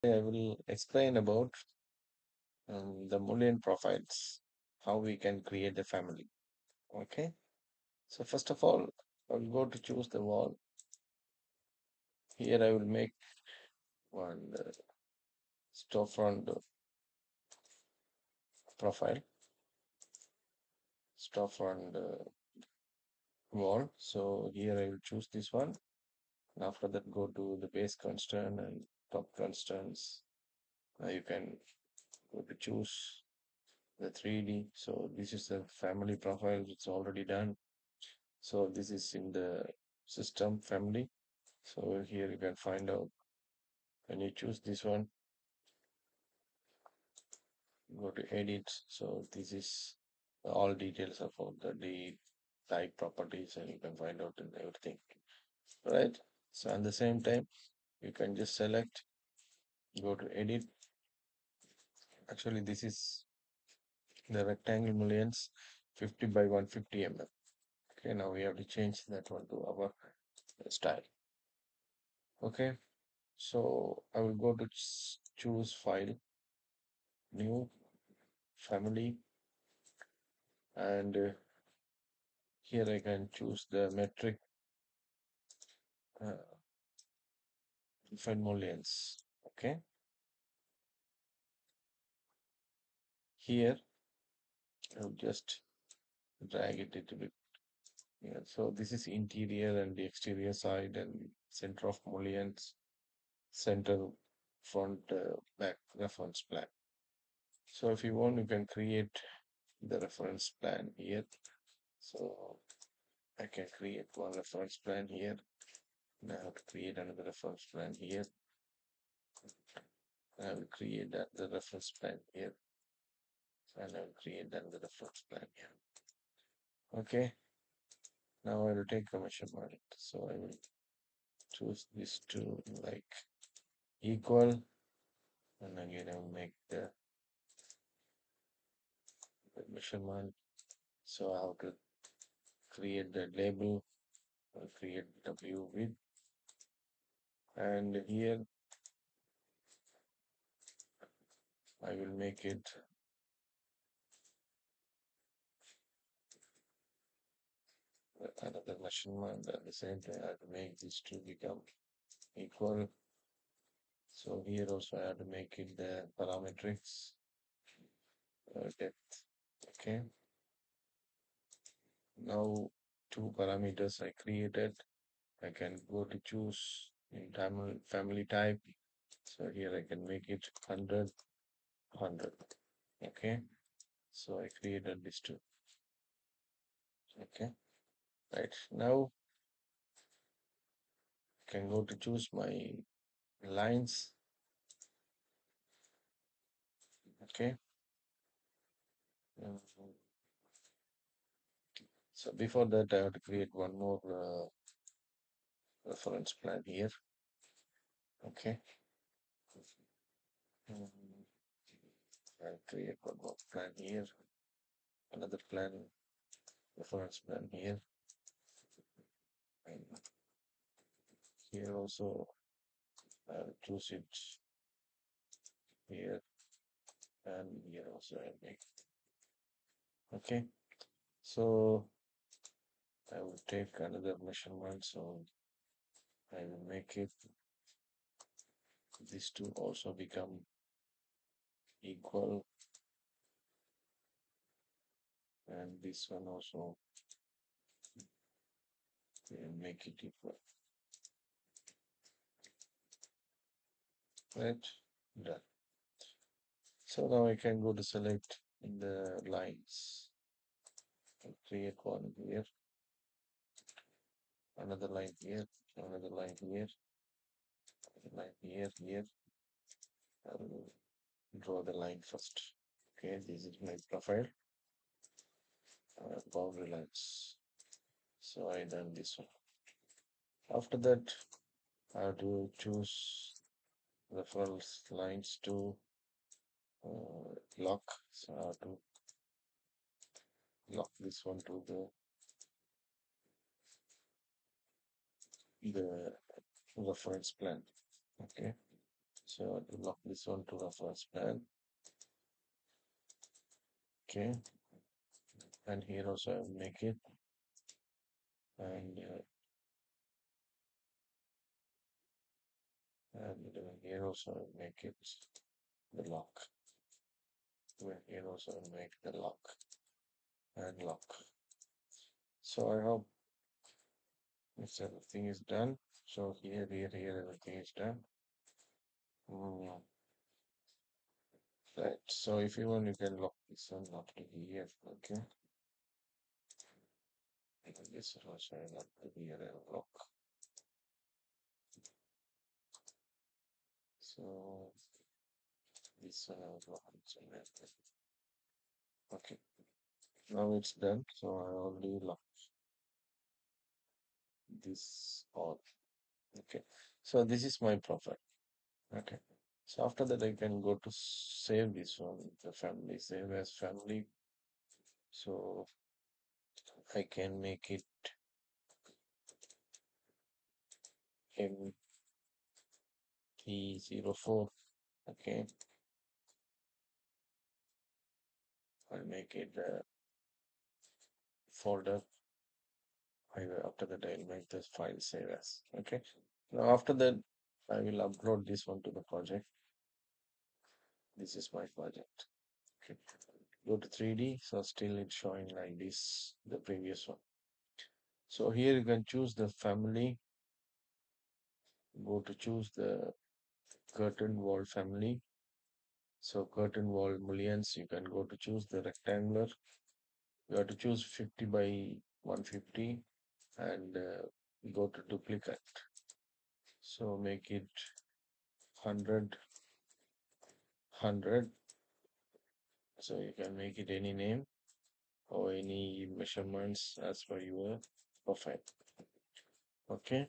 I will explain about the Mullion profiles, how we can create a family. Okay. So first of all, I will go to choose the wall. Here I will make one storefront profile, storefront wall. So here I will choose this one. And after that, go to the base constraint and top constraints. Now you can go to choose the 3D. So this is the family profile. It's already done. So this is in the system family. So here you can find out when you choose this one, go to edit. So this is all details about the type properties and you can find out in everything, right? So at the same time, you can just select, go to edit. Actually, this is the rectangle mullions 50 by 150 mm. Okay, now we have to change that one to our style. Okay, so I will go to choose file, new, family, and here I can choose the metric uh, Profile-Mullions. Okay, here I'll just drag it a little bit. Yeah, so this is interior and the exterior side and center of mullions, center, front, back reference plan. So if you want, you can create the reference plan here. So I can create one reference plan here. Now I have to create another reference plan here. I will create that the reference plan here, and I will create then the reference plan here. Okay. Now I will take a measurement. So I will choose this to like equal, and again I will make the measurement. So I have to create the label, create W width, and here I will make it another measurement. At the same time, I have to make this to become equal. So here also I have to make it the parametrics depth. Okay. Now two parameters I created. I can go to choose in family type. So here I can make it 100, 100. Okay. So I created this two. Okay. Right. Now I can go to choose my lines. Okay. Um, So before that, I have to create one more reference plan here. Okay. Um, I'll create one more plan here. Another plan, reference plan here. And here also I'll choose it here and here also I make. Okay. So I will take another measurement. So I will make it these two also become equal, and this one also will make it equal. Right? Done. So now I can go to select in the lines. I'll create one here, another line here, another line here, another line here, here. I'll draw the line first. Okay, this is my profile, boundary lines. So I done this one. After that, I have to choose reference lines to lock. So I have to lock this one to the reference plan. Okay. So I will lock this one to reference plan. Okay, and here also I will make it, and here also I will make it the lock. Here also I will make the lock and lock. So I hope if everything is done. So here, everything is done. Mm, right. So if you want, you can lock this one not to be here. Okay. And this one also not to be here. I will lock. So this one I will lock. Somewhere. Okay. Now it's done. So I already locked this all. Okay. So this is my profile. Okay. So after that, I can go to save this one, the family, save as family. So I can make it MT04. Okay. I'll make it a folder. After that, I'll make this file save as. Okay. Now after that, I will upload this one to the project. This is my project. Okay. Go to 3D. So still it's showing like this, the previous one. So here you can choose the family. Go to choose the curtain wall family. So curtain wall mullions, you can go to choose the rectangular. You have to choose 50 by 150 and go to duplicate. So make it 100, 100. So you can make it any name or any measurements as per your profile. Okay,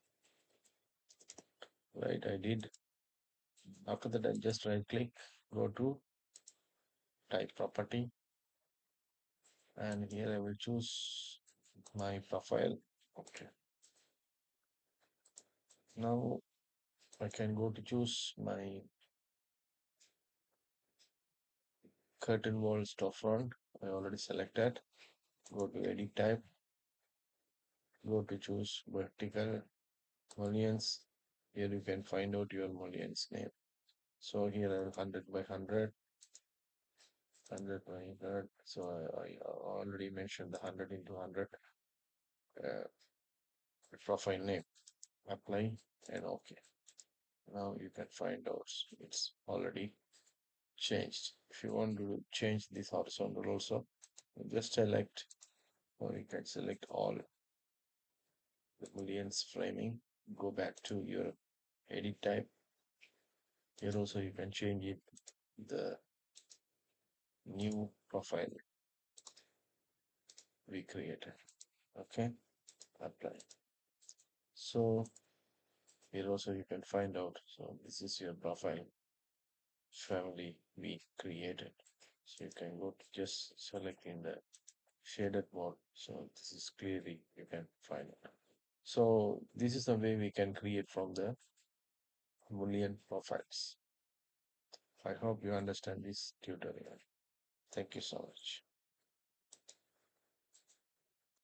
right, I did. After that, I just right click, go to type property, and here I will choose my profile. Okay, now I can go to choose my curtain wall storefront. I already selected. Go to edit type. Go to choose vertical mullions. Here you can find out your mullions name. So here I have 100 by 100, 100 by 100. So I already mentioned the 100 into 100 uh, profile name. Apply and OK. Now you can find out it's already changed. If you want to change this horizontal also, just select, or you can select all the mullions framing. Go back to your edit type. Here also you can change it, the new profile we created. Okay, apply. So here also you can find out. So this is your profile family we created. So you can go to just select in the shaded mode. So this is clearly you can find it. So this is the way we can create from the Mullion profiles. I hope you understand this tutorial. Thank you so much.